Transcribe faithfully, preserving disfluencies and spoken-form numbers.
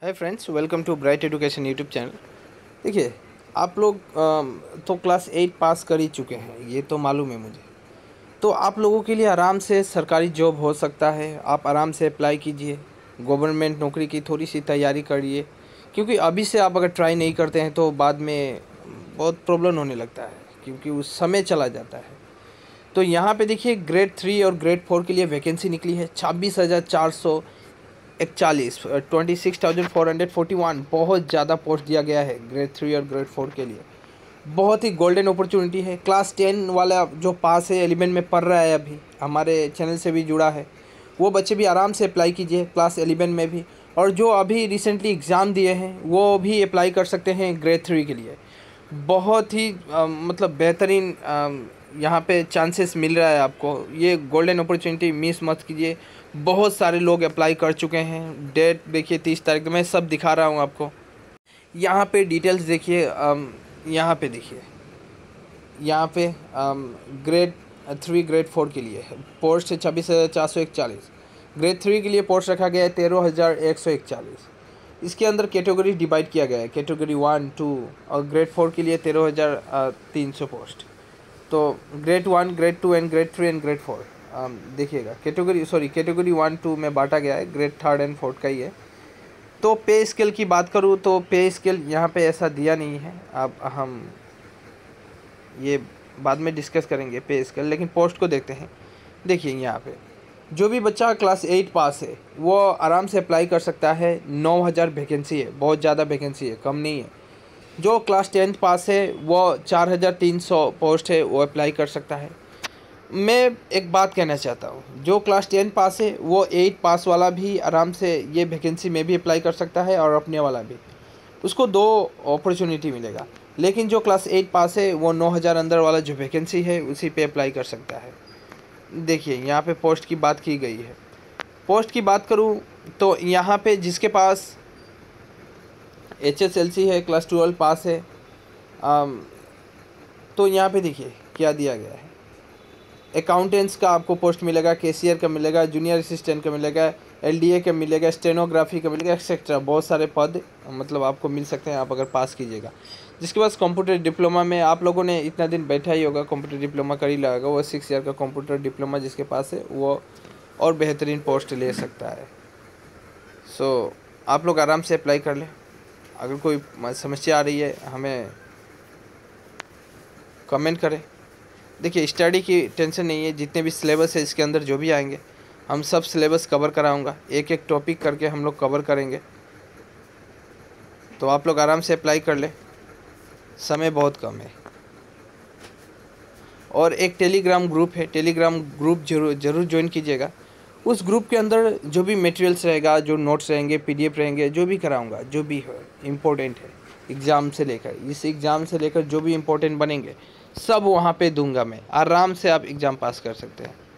Hi friends, welcome to Bright Education YouTube channel. देखिए, आप लोग अम, तो क्लास एट पास कर ही चुके हैं, ये तो मालूम है मुझे। तो आप लोगों के लिए आराम से सरकारी जॉब हो सकता है। आप आराम से अप्लाई कीजिए, गवर्नमेंट नौकरी की थोड़ी सी तैयारी करिए, क्योंकि अभी से आप अगर ट्राई नहीं करते हैं तो बाद में बहुत प्रॉब्लम होने लगता है, क्योंकि उस समय चला जाता है। तो यहाँ पे देखिए, ग्रेड थ्री और ग्रेड फोर के लिए वैकेंसी निकली है छब्बीस हज़ार चार सौ इकतालीस, twenty six thousand four hundred forty one. बहुत ज़्यादा पोस्ट दिया गया है ग्रेड थ्री और ग्रेड फोर के लिए। बहुत ही गोल्डन अपॉर्चुनिटी है। क्लास टेन वाला जो पास है, एलिमेंट में पढ़ रहा है, अभी हमारे चैनल से भी जुड़ा है, वो बच्चे भी आराम से अप्लाई कीजिए क्लास एलिमेंट में भी। और जो अभी रिसेंटली एग्ज़ाम दिए हैं वो भी अप्लाई कर सकते हैं ग्रेड थ्री के लिए। बहुत ही अ, मतलब बेहतरीन यहाँ पे चांसेस मिल रहा है आपको। ये गोल्डन अपॉर्चुनिटी मिस मत कीजिए। बहुत सारे लोग अप्लाई कर चुके हैं। डेट देखिए तीस तारीख, मैं सब दिखा रहा हूँ आपको। यहाँ पे डिटेल्स देखिए, अम, यहाँ पे देखिए, यहाँ पे ग्रेड थ्री ग्रेड फोर के लिए पोस्ट है छब्बीस हज़ार चार सौ इकतालीस। ग्रेड थ्री के लिए पोस्ट रखा गया है तेरह हज़ार एक सौ इकतालीस। इसके अंदर कैटेगरी डिवाइड किया गया है, कैटेगरी वन टू, और ग्रेड फोर के लिए तेरह हज़ार तीन सौ पोस्ट। तो grade one, grade two and grade three and grade four देखिएगा। Category sorry category one two में बांटा गया है, ग्रेड थर्ड एंड फोर्थ का ही है। तो पे स्केल की बात करूँ तो पे स्केल यहाँ पे ऐसा दिया नहीं है। अब हम ये बाद में डिस्कस करेंगे पे स्केल, लेकिन पोस्ट को देखते हैं। देखिए यहाँ पे जो भी बच्चा क्लास एट पास है वो आराम से अप्लाई कर सकता है। नौ हज़ार वैकेंसी है, बहुत ज़्यादा वैकेंसी है, कम नहीं है। जो क्लास टेंथ पास है वो चार हज़ार तीन सौ पोस्ट है, वो अप्लाई कर सकता है। मैं एक बात कहना चाहता हूँ, जो क्लास टेन पास है वो एट पास वाला भी आराम से ये वैकेंसी में भी अप्लाई कर सकता है, और अपने वाला भी, उसको दो अपॉर्चुनिटी मिलेगा। लेकिन जो क्लास एट पास है वो नौ हज़ार अंदर वाला जो वैकेंसी है उसी पे अप्लाई कर सकता है। देखिए यहाँ पे पोस्ट की बात की गई है। पोस्ट की बात करूँ तो यहाँ पे जिसके पास एच एस एल सी है, क्लास ट्वेल्व पास है, आम, तो यहाँ पे देखिए क्या दिया गया है। अकाउंटेंट्स का आपको पोस्ट मिलेगा, कैशियर का मिलेगा, जूनियर असिस्टेंट का मिलेगा, एल डी ए का मिलेगा, स्टेनोग्राफी का मिलेगा, एक्सेट्रा। बहुत सारे पद मतलब आपको मिल सकते हैं आप अगर पास कीजिएगा। जिसके पास कंप्यूटर डिप्लोमा में, आप लोगों ने इतना दिन बैठा ही होगा, कंप्यूटर डिप्लोमा कर ही लगागा, वो सिक्स ईयर का कंप्यूटर डिप्लोमा जिसके पास है वो और बेहतरीन पोस्ट ले सकता है। सो आप लोग आराम से अप्लाई कर लें। अगर कोई समस्या आ रही है हमें कमेंट करें। देखिए, स्टडी की टेंशन नहीं है, जितने भी सिलेबस है इसके अंदर जो भी आएंगे हम सब सिलेबस कवर कराऊंगा, एक एक टॉपिक करके हम लोग कवर करेंगे। तो आप लोग आराम से अप्लाई कर लें, समय बहुत कम है। और एक टेलीग्राम ग्रुप है, टेलीग्राम ग्रुप जरूर जरूर ज्वाइन कीजिएगा। उस ग्रुप के अंदर जो भी मटेरियल्स रहेगा, जो नोट्स रहेंगे, पीडीएफ रहेंगे, जो भी कराऊंगा, जो भी है इम्पोर्टेंट है एग्ज़ाम से लेकर, इस एग्ज़ाम से लेकर जो भी इम्पोर्टेंट बनेंगे सब वहाँ पे दूंगा मैं। आराम से आप एग्ज़ाम पास कर सकते हैं।